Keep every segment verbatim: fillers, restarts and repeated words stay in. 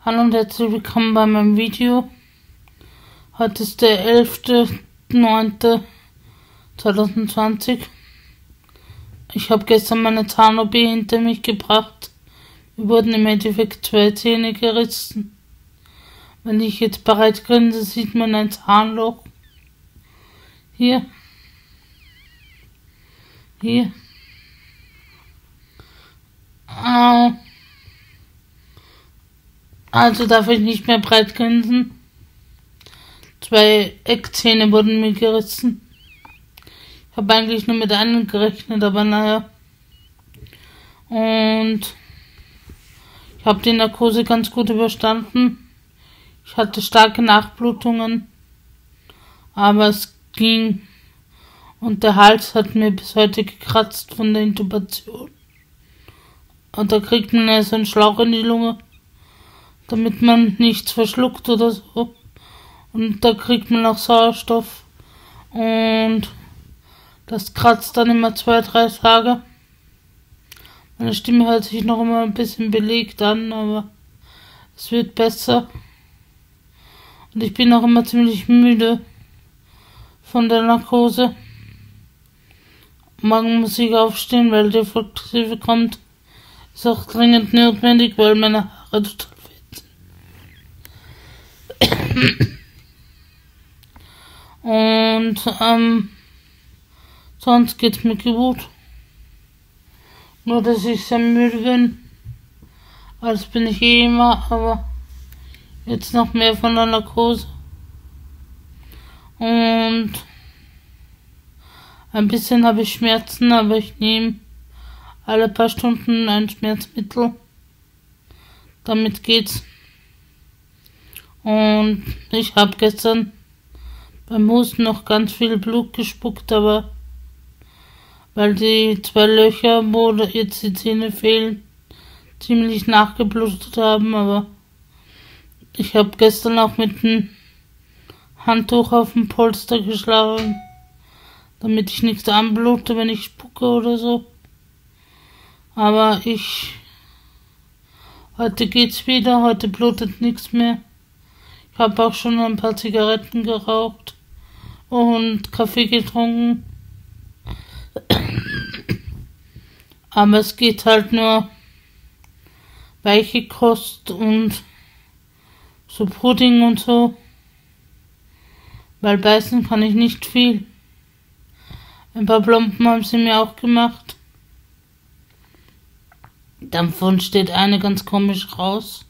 Hallo und herzlich willkommen bei meinem Video. Heute ist der elfter neunter zweitausendzwanzig. Ich habe gestern meine Zahn-O P hinter mich gebracht. Mir wurden im Endeffekt zwei Zähne gerissen. Wenn ich jetzt bereit grinse, sieht man ein Zahnloch. Hier. Hier. Au. Also darf ich nicht mehr breit grinsen. Zwei Eckzähne wurden mir gerissen. Ich habe eigentlich nur mit einem gerechnet, aber naja. Und ich habe die Narkose ganz gut überstanden. Ich hatte starke Nachblutungen, aber es ging. Und der Hals hat mir bis heute gekratzt von der Intubation. Und da kriegt man ja so einen Schlauch in die Lunge, damit man nichts verschluckt oder so. Und da kriegt man auch Sauerstoff. Und das kratzt dann immer zwei, drei Tage. Meine Stimme hört sich noch immer ein bisschen belegt an, aber es wird besser. Und ich bin auch immer ziemlich müde von der Narkose. Morgen muss ich aufstehen, weil die Vollkrise kommt. Ist auch dringend notwendig, weil meine Haare total Und ähm, sonst geht's mir gut. Nur, dass ich sehr müde bin. Das bin ich eh immer, aber jetzt noch mehr von der Narkose. Und ein bisschen habe ich Schmerzen, aber ich nehme alle paar Stunden ein Schmerzmittel. Damit geht's. Und ich habe gestern beim Husten noch ganz viel Blut gespuckt, aber weil die zwei Löcher, wo jetzt die Zähne fehlen, ziemlich nachgeblutet haben, aber ich habe gestern auch mit einem Handtuch auf dem Polster geschlafen, damit ich nichts anblute, wenn ich spucke oder so. Aber ich, heute geht's wieder, heute blutet nichts mehr. Ich habe auch schon ein paar Zigaretten geraucht und Kaffee getrunken. Aber es geht halt nur weiche Kost und so Pudding und so. Weil beißen kann ich nicht viel. Ein paar Plomben haben sie mir auch gemacht. Davon steht eine ganz komisch raus.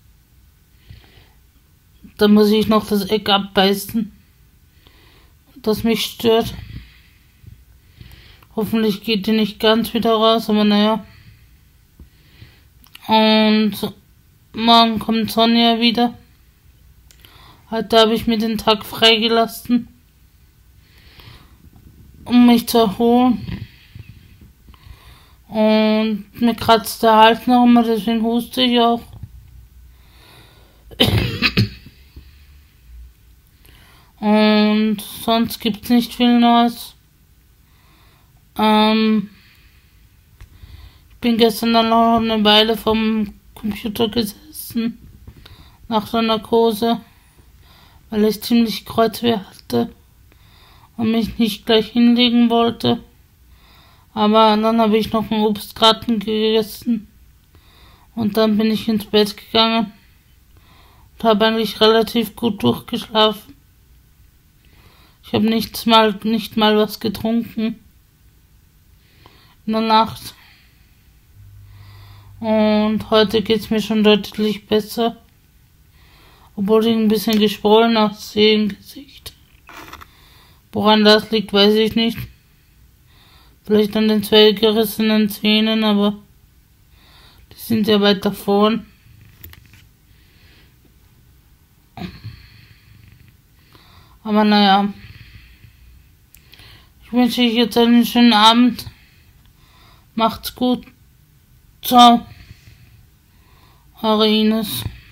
Da muss ich noch das Eck abbeißen, das mich stört. Hoffentlich geht die nicht ganz wieder raus, aber naja. Und morgen kommt Sonja wieder. Heute habe ich mir den Tag freigelassen, um mich zu erholen. Und mir kratzt der Hals noch immer, deswegen huste ich auch. Und sonst gibt's nicht viel Neues. Ähm, ich bin gestern dann noch eine Weile vom Computer gesessen, nach der Narkose, weil ich ziemlich Kreuzweh hatte und mich nicht gleich hinlegen wollte. Aber dann habe ich noch einen Obstgratin gegessen und dann bin ich ins Bett gegangen und habe eigentlich relativ gut durchgeschlafen. Ich habe nichts mal, nicht mal was getrunken in der Nacht. Und heute geht's mir schon deutlich besser. Obwohl ich ein bisschen geschwollen aussehe im Gesicht. Woran das liegt, weiß ich nicht. Vielleicht an den zwei gerissenen Zähnen, aber die sind ja weiter vorn. Aber naja. Ich wünsche euch jetzt einen schönen Abend. Macht's gut. Ciao. Eure Ines.